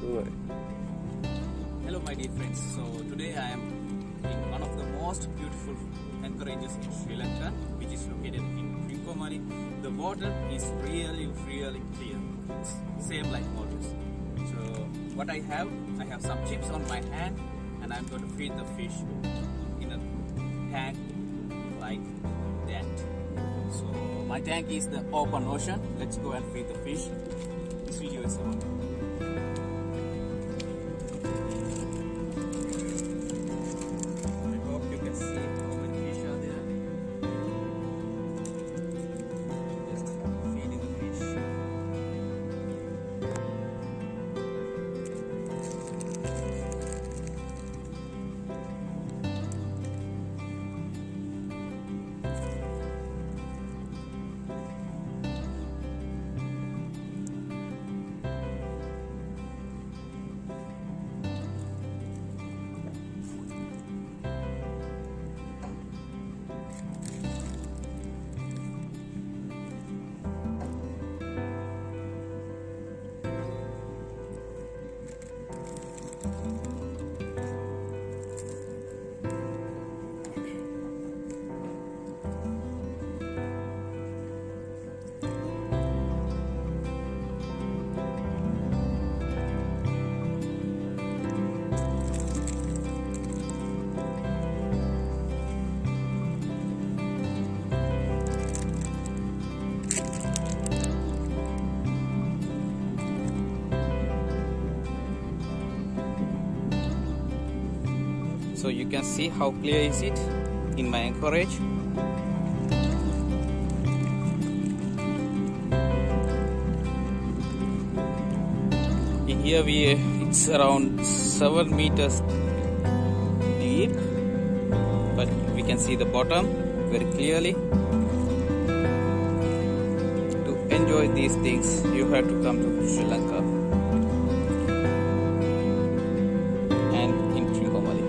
Hello my dear friends, so today I am in one of the most beautiful anchorages in Sri Lanka, which is located in Trincomalee. The water is really clear, same like Maldives. So what I have some chips on my hand and I'm going to feed the fish in a tank like that. So my tank is the open ocean. Let's go and feed the fish. This video is about so you can see how clear is it in my anchorage. In here it's around 7 meters deep, but we can see the bottom very clearly. To enjoy these things you have to come to Sri Lanka and in Trincomalee.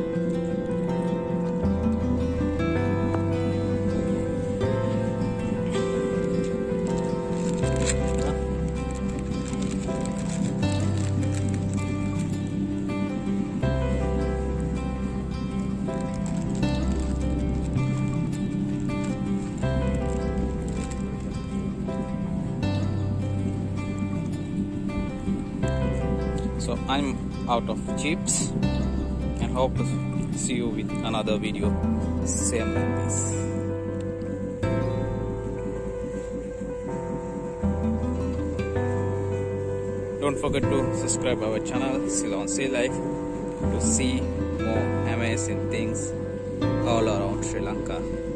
So I'm out of chips and hope to see you with another video same like this. Don't forget to subscribe our channel Ceylon Sea Life to see more amazing things all around Sri Lanka.